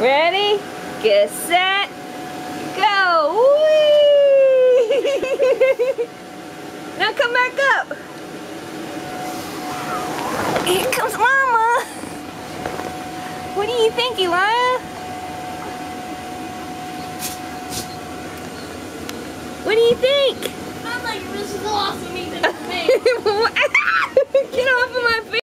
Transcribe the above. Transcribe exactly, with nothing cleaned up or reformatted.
Ready? Get set. Go. Whee! Now come back up. Here comes Mama. What do you think, Elijah? What do you think? I'm like, this is awesome. Ethan. Get off of my face.